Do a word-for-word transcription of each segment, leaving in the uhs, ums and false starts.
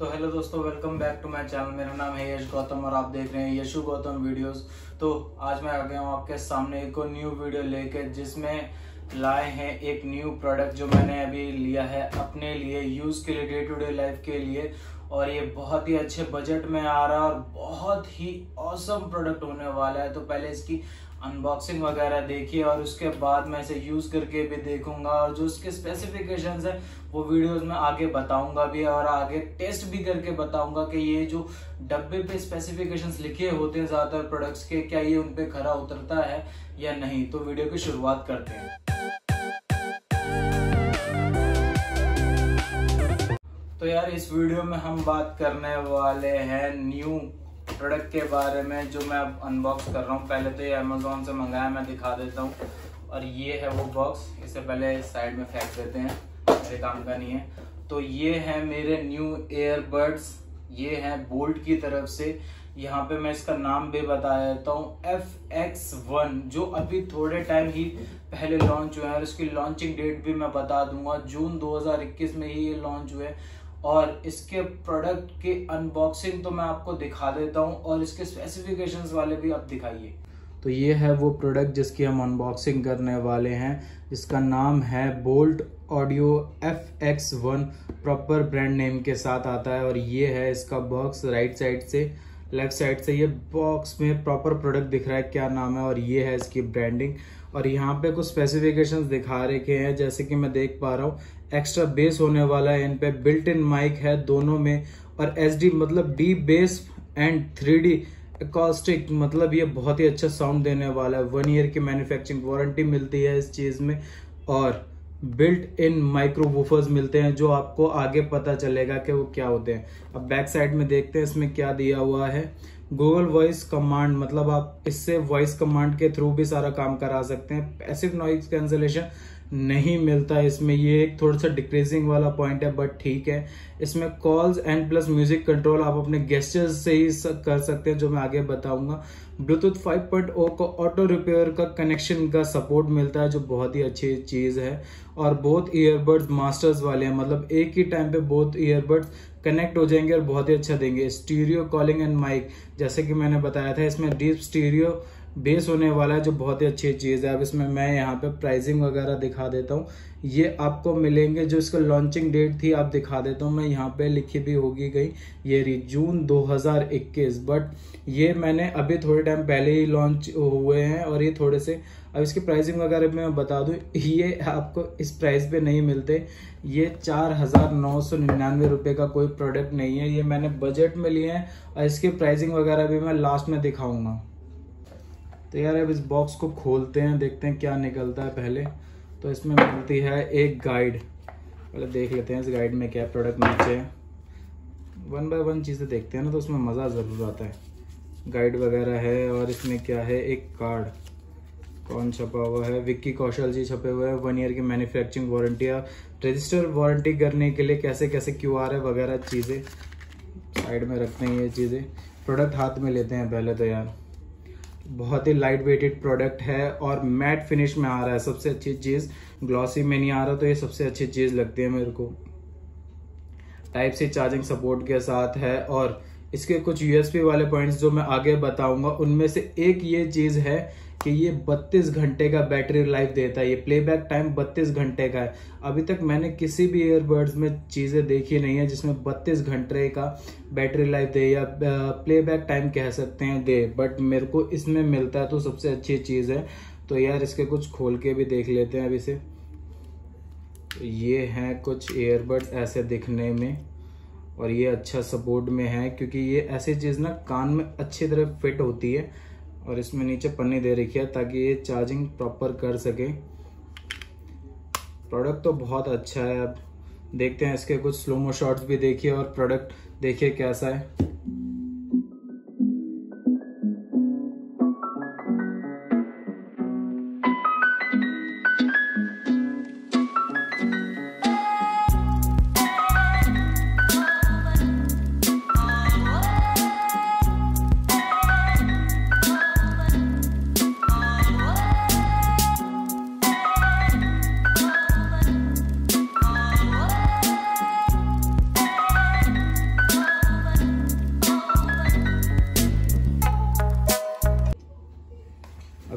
तो हेलो दोस्तों, welcome back to my channel. मेरा नाम है यश गौतम और आप देख रहे हैं यशु गौतम वीडियोस। तो आज मैं आ गया हूँ आपके सामने एक और न्यू वीडियो लेके, जिसमें लाए हैं एक न्यू प्रोडक्ट जो मैंने अभी लिया है अपने लिए यूज़ के लिए, डे टू डे लाइफ के लिए। और ये बहुत ही अच्छे बजट में आ रहा है और बहुत ही ऑसम प्रोडक्ट होने वाला है। तो पहले इसकी अनबॉक्सिंग वगैरह देखिए और उसके बाद मैं इसे यूज़ करके भी देखूंगा और जो उसके स्पेसिफिकेशंस है वो वीडियोस में आगे बताऊंगा भी और आगे टेस्ट भी करके बताऊंगा कि ये जो डब्बे पे स्पेसिफिकेशंस लिखे होते हैं ज़्यादातर प्रोडक्ट्स के, क्या ये उन पे खरा उतरता है या नहीं। तो वीडियो की शुरुआत करते हैं। तो यार इस वीडियो में हम बात करने वाले हैं न्यू प्रोडक्ट के बारे में जो मैं अब अनबॉक्स कर रहा हूँ। पहले तो ये अमेजोन से मंगाया, मैं दिखा देता हूँ। और ये है वो बॉक्स, इसे पहले साइड में फेंक देते हैं, मेरे काम का नहीं है। तो ये है मेरे न्यू ईयरबड्स, ये है बोल्ट की तरफ से। यहाँ पे मैं इसका नाम भी बता देता हूँ, एफ एक्स वन, जो अभी थोड़े टाइम ही पहले लॉन्च हुए हैं और इसकी लॉन्चिंग डेट भी मैं बता दूंगा। जून दो हज़ार इक्कीस में ही ये लॉन्च हुए और इसके प्रोडक्ट की अनबॉक्सिंग तो मैं आपको दिखा देता हूँ और इसके स्पेसिफिकेशंस वाले भी आप दिखाइए। तो ये है वो प्रोडक्ट जिसकी हम अनबॉक्सिंग करने वाले हैं। इसका नाम है Boult audio F X one, proper brand name के साथ आता है। और ये है इसका बॉक्स, राइट साइड से लेफ्ट साइड से ये बॉक्स में प्रॉपर प्रोडक्ट दिख रहा है, क्या नाम है और ये है इसकी ब्रांडिंग। और यहाँ पे कुछ स्पेसिफिकेशंस दिखा रखे हैं, जैसे कि मैं देख पा रहा हूँ एक्स्ट्रा बेस होने वाला है, इन पे बिल्ट इन माइक है दोनों में, और एच डी मतलब D bass and three D acoustic, मतलब ये बहुत ही अच्छा साउंड देने वाला है। वन ईयर की मैन्युफैक्चरिंग वारंटी मिलती है इस चीज में और बिल्ट इन माइक्रो वूफर्स मिलते हैं, जो आपको आगे पता चलेगा कि वो क्या होते हैं। अब बैक साइड में देखते हैं इसमें क्या दिया हुआ है। गूगल वॉइस कमांड, मतलब आप इससे वॉइस कमांड के थ्रू भी सारा काम करा सकते हैं। पैसिव नॉइज कैंसलेशन नहीं मिलता इसमें, ये एक थोड़ा सा डिक्रीजिंग वाला पॉइंट है, बट ठीक है। इसमें calls and plus music control आप अपने गेस्चर्स से ही कर सकते हैं, जो मैं आगे बताऊंगा। ब्लूटूथ फाइव पॉइंट ओ को ऑटो रिपेयर का कनेक्शन का सपोर्ट मिलता है, जो बहुत ही अच्छी चीज है। और बोथ ईयरबड्स मास्टर्स वाले हैं, मतलब एक ही टाइम पे बोथ ईयरबड्स कनेक्ट हो जाएंगे और बहुत ही अच्छा देंगे। स्टीरियो कॉलिंग एंड माइक, जैसे कि मैंने बताया था, इसमें डीप स्टीरियो बेस होने वाला है, जो बहुत ही अच्छी चीज है। अब इसमें मैं यहाँ पे प्राइसिंग वगैरह दिखा देता हूँ, ये आपको मिलेंगे। जो इसका लॉन्चिंग डेट थी आप दिखा देता हूँ मैं, यहाँ पे लिखी भी होगी गई, ये रही जून दो हज़ार इक्कीस। बट ये मैंने अभी थोड़े टाइम पहले ही लॉन्च हुए हैं और ये थोड़े से, अब इसकी प्राइसिंग वगैरह भी मैं बता दूं, ये आपको इस प्राइस पे नहीं मिलते। ये चार हजार नौ सौ निन्यानवे रुपए का कोई प्रोडक्ट नहीं है, ये मैंने बजट में लिए हैं और इसकी प्राइसिंग वगैरह भी मैं लास्ट में दिखाऊंगा। तो यार अब इस बॉक्स को खोलते हैं, देखते हैं क्या निकलता है। पहले तो इसमें मिलती है एक गाइड, पहले देख लेते हैं इस गाइड में क्या प्रोडक्ट नीचे है। वन बाय वन चीज़ें देखते हैं ना, तो उसमें मज़ा ज़रूर आता है। गाइड वगैरह है और इसमें क्या है, एक कार्ड, कौन छपा हुआ है, विक्की कौशल जी छपे हुए हैं। वन ईयर की मैन्युफैक्चरिंग वारंटी, रजिस्टर वारंटी करने के लिए कैसे कैसे क्यू आर है वगैरह चीज़ें साइड में रखते हैं। ये चीज़ें प्रोडक्ट हाथ में लेते हैं पहले। तो यार बहुत ही लाइट वेटेड प्रोडक्ट है और मैट फिनिश में आ रहा है, सबसे अच्छी चीज़। ग्लॉसी में नहीं आ रहा, तो ये सबसे अच्छी चीज़ लगती है मेरे को। टाइप सी चार्जिंग सपोर्ट के साथ है और इसके कुछ यूएसपी वाले पॉइंट्स जो मैं आगे बताऊंगा, उनमें से एक ये चीज़ है कि ये बत्तीस घंटे का बैटरी लाइफ देता है। ये प्लेबैक टाइम बत्तीस घंटे का है। अभी तक मैंने किसी भी ईयरबड्स में चीज़ें देखी नहीं है जिसमें बत्तीस घंटे का बैटरी लाइफ दे या प्लेबैक टाइम कह सकते हैं दे, बट मेरे को इसमें मिलता है, तो सबसे अच्छी चीज़ है। तो यार इसके कुछ खोल के भी देख लेते हैं अभी से। तो ये हैं कुछ ईयरबड्स ऐसे दिखने में और ये अच्छा सपोर्ट में है, क्योंकि ये ऐसी चीज़ ना कान में अच्छी तरह फिट होती है। और इसमें नीचे पन्नी दे रखी है ताकि ये चार्जिंग प्रॉपर कर सके। प्रोडक्ट तो बहुत अच्छा है। अब देखते हैं इसके कुछ स्लोमो शॉट्स भी देखिए और प्रोडक्ट देखिए कैसा है।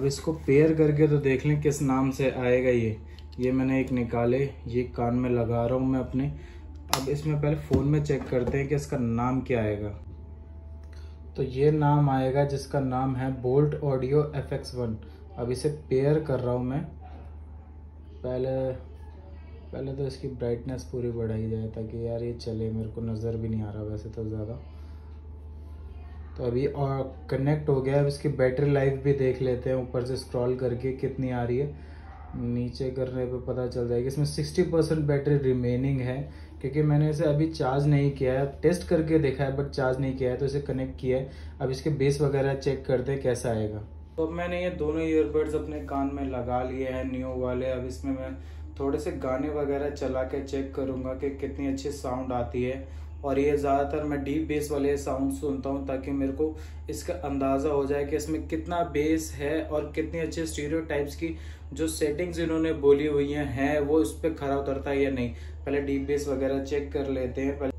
अब इसको पेयर करके तो देख लें किस नाम से आएगा। ये ये मैंने एक निकाले, ये कान में लगा रहा हूँ मैं अपने। अब इसमें पहले फ़ोन में चेक करते हैं कि इसका नाम क्या आएगा। तो ये नाम आएगा जिसका नाम है Boult audio F X one. अब इसे पेयर कर रहा हूँ मैं। पहले पहले तो इसकी ब्राइटनेस पूरी बढ़ाई जाए ताकि यार ये चले, मेरे को नज़र भी नहीं आ रहा वैसे तो ज़्यादा। तो अभी और कनेक्ट हो गया। अब इसकी बैटरी लाइफ भी देख लेते हैं, ऊपर से स्क्रॉल करके कितनी आ रही है। नीचे करने पे पता चल जाएगा। इसमें सिक्सटी परसेंट बैटरी रिमेनिंग है, क्योंकि मैंने इसे अभी चार्ज नहीं किया है, टेस्ट करके देखा है बट चार्ज नहीं किया है, तो इसे कनेक्ट किया है। अब इसके बेस वगैरह चेक करते हैं कैसा आएगा। तो अब मैंने ये दोनों ईयरबड्स अपने कान में लगा लिए हैं न्यू वाले। अब इसमें मैं थोड़े से गाने वगैरह चला के चेक करूँगा कि कितनी अच्छी साउंड आती है। और ये ज़्यादातर मैं डीप बेस वाले साउंड सुनता हूँ ताकि मेरे को इसका अंदाज़ा हो जाए कि इसमें कितना बेस है और कितनी अच्छे स्टीरियोटाइप्स की जो सेटिंग्स इन्होंने बोली हुई हैं है वो इस पर खरा उतरता है या नहीं। पहले डीप बेस वगैरह चेक कर लेते हैं। पहले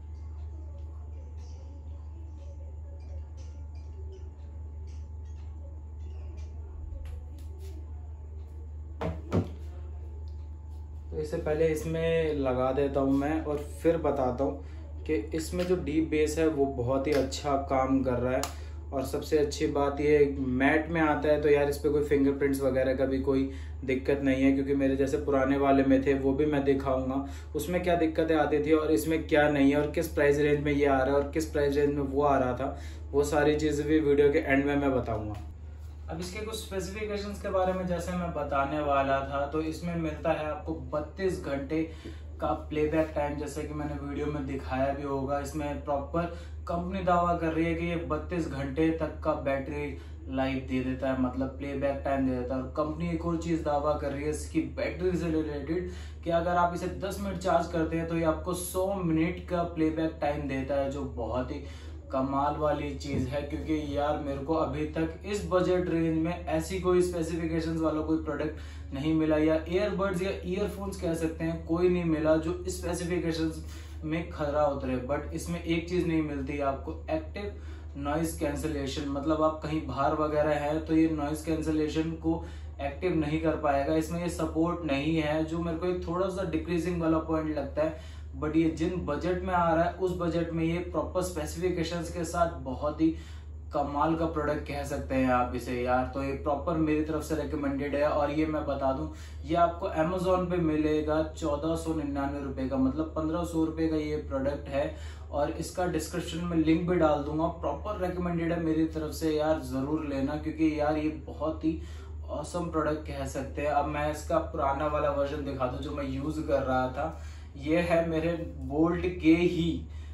तो इससे पहले इसमें लगा देता हूँ मैं और फिर बताता हूँ कि इसमें जो डीप बेस है वो बहुत ही अच्छा काम कर रहा है। और सबसे अच्छी बात ये मैट में आता है तो यार इस पर कोई फिंगरप्रिंट्स वगैरह का भी कोई दिक्कत नहीं है, क्योंकि मेरे जैसे पुराने वाले में थे वो भी मैं दिखाऊंगा उसमें क्या दिक्कतें आती थी और इसमें क्या नहीं है और किस प्राइस रेंज में ये आ रहा है और किस प्राइस रेंज में वो आ रहा था। वो सारी चीज़ें भी वीडियो के एंड में मैं बताऊंगा। अब इसके कुछ स्पेसिफिकेशंस के बारे में जैसे मैं बताने वाला था, तो इसमें मिलता है आपको बत्तीस घंटे का प्लेबैक टाइम, जैसे कि मैंने वीडियो में दिखाया भी होगा। इसमें प्रॉपर कंपनी दावा कर रही है कि ये बत्तीस घंटे तक का बैटरी लाइफ दे देता है, मतलब प्लेबैक टाइम दे देता है। और कंपनी एक और चीज दावा कर रही है इसकी बैटरी से रिलेटेड कि अगर आप इसे दस मिनट चार्ज करते हैं तो ये आपको सौ मिनट का प्लेबैक टाइम देता है, जो बहुत ही कमाल वाली चीज है। क्योंकि यार मेरे को अभी तक इस बजट रेंज में ऐसी कोई स्पेसिफिकेशंस वाला कोई प्रोडक्ट नहीं मिला, या ईयरबड्स या ईयरफोन्स कह सकते हैं, कोई नहीं मिला जो स्पेसिफिकेशंस में खरा उतरे। बट इसमें एक चीज नहीं मिलती आपको, एक्टिव नॉइज कैंसिलेशन। मतलब आप कहीं बाहर वगैरह है तो ये नॉइज कैंसिलेशन को एक्टिव नहीं कर पाएगा, इसमें ये सपोर्ट नहीं है, जो मेरे को एक थोड़ा सा डिक्रीजिंग वाला पॉइंट लगता है। बट ये जिन बजट में आ रहा है उस बजट में ये प्रॉपर स्पेसिफिकेशंस के साथ बहुत ही कमाल का प्रोडक्ट कह सकते हैं आप इसे यार। तो ये प्रॉपर मेरी तरफ से रिकमेंडेड है। और ये मैं बता दूं, ये आपको अमेजोन पे मिलेगा चौदह सौ निन्यानवे रुपए का, मतलब पंद्रह सौ रुपए का ये प्रोडक्ट है। और इसका डिस्क्रिप्शन में लिंक भी डाल दूंगा। प्रॉपर रिकमेंडेड है मेरी तरफ से यार, जरूर लेना, क्योंकि यार ये बहुत ही ऑसम प्रोडक्ट कह सकते हैं। अब मैं इसका पुराना वाला वर्जन दिखा दूं जो मैं यूज कर रहा था। ये है मेरे बोल्ट के ही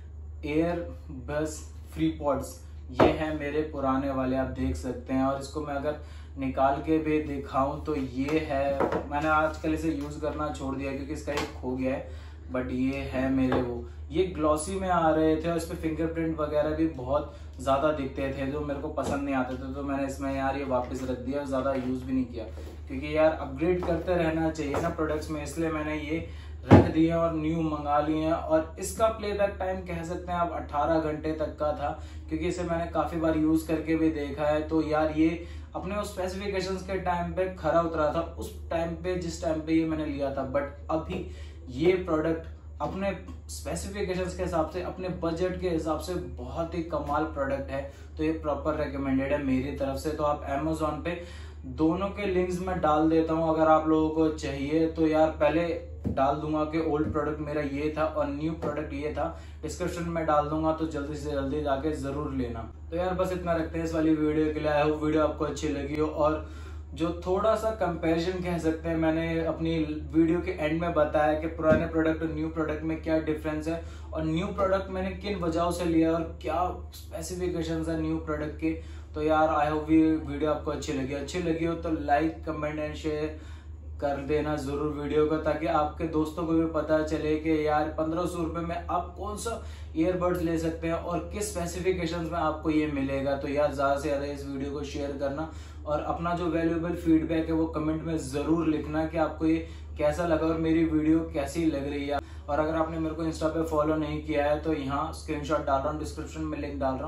एयर बस फ्री पॉड्स, ये है मेरे पुराने वाले, आप देख सकते हैं। और इसको मैं अगर निकाल के भी दिखाऊं तो ये है, मैंने आजकल इसे यूज करना छोड़ दिया क्योंकि इसका एक खो गया है। बट ये है मेरे वो, ये ग्लॉसी में आ रहे थे और इस पे फिंगरप्रिंट वगैरह भी बहुत ज्यादा दिखते थे जो मेरे को पसंद नहीं आते थे। तो मैंने इसमें यार ये वापस रख दिया, ज्यादा यूज भी नहीं किया, क्योंकि यार अपग्रेड करते रहना चाहिए ना प्रोडक्ट्स में, इसलिए मैंने ये रख दिए और न्यू मंगा लिए हैं। और इसका प्लेबैक टाइम कह सकते हैं आप अठारह घंटे तक का था, क्योंकि इसे मैंने काफी बार यूज करके भी देखा है। तो यार ये अपने उस स्पेसिफिकेशंस के टाइम पे खरा उतरा था, उस टाइम पे जिस टाइम पे ये मैंने लिया था। बट अभी ये प्रोडक्ट अपने स्पेसिफिकेशंस के हिसाब से, अपने बजट के हिसाब से बहुत ही कमाल प्रोडक्ट है। तो ये प्रॉपर रिकमेंडेड है मेरी तरफ से। तो आप अमेजोन पे दोनों के लिंक्स में डाल देता हूँ, अगर आप लोगों को चाहिए तो। यार पहले डाल दूंगा कि ओल्ड प्रोडक्ट मेरा ये था और न्यू प्रोडक्ट ये था, डिस्क्रिप्शन में डाल दूंगा, तो जल्दी से जल्दी जाके जरूर लेना। तो यार बस इतना रखते हैं इस वाली वीडियो के लिए। आई होप वीडियो आपको अच्छी लगी हो। और जो थोड़ा सा कंपैरिजन कह सकते हैं, मैंने अपनी वीडियो के एंड में बताया कि पुराने प्रोडक्ट और न्यू प्रोडक्ट में क्या डिफरेंस है, और न्यू प्रोडक्ट मैंने किन वजहों से लिया और क्या स्पेसिफिकेशंस है न्यू प्रोडक्ट के। तो यार आई होप ये वीडियो आपको अच्छी लगी अच्छी लगी हो तो लाइक कमेंट एंड शेयर कर देना जरूर वीडियो को, ताकि आपके दोस्तों को भी पता चले कि यार पंद्रह सौ रुपए में आप कौन सा ईयरबड्स ले सकते हैं और किस स्पेसिफिकेशंस में आपको ये मिलेगा। तो यार ज्यादा से ज्यादा इस वीडियो को शेयर करना और अपना जो वैल्यूएबल फीडबैक है वो कमेंट में जरूर लिखना कि आपको ये कैसा लगा और मेरी वीडियो कैसी लग रही है। और अगर आपने मेरे को इंस्टा पे फॉलो नहीं किया है तो यहाँ स्क्रीनशॉट डाल रहा हूँ, डिस्क्रिप्शन में लिंक डाल रहा हूँ,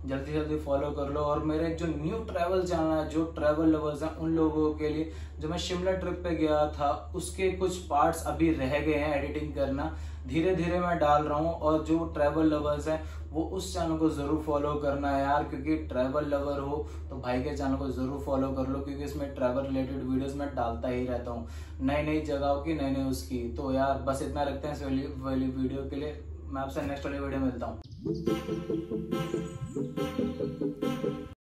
जल्दी जल्दी फॉलो कर लो। और मेरे जो न्यू ट्रैवल चैनल है, जो ट्रैवल लवर्स हैं, उन लोगों के लिए जो मैं शिमला ट्रिप पे गया था उसके कुछ पार्ट्स अभी रह गए हैं एडिटिंग करना, धीरे धीरे मैं डाल रहा हूँ। और जो ट्रैवल लवर्स हैं वो उस चैनल को जरूर फॉलो करना है यार, क्योंकि ट्रैवल लवर हो तो भाई के चैनल को जरूर फॉलो कर लो, क्योंकि इसमें ट्रैवल रिलेटेड वीडियोस मैं डालता ही रहता हूँ, नई नई जगहों की, नई नई उसकी। तो यार बस इतना रखते हैं इस वाली वाली वीडियो के लिए। मैं आपसे नेक्स्ट वाली वीडियो मिलता हूँ।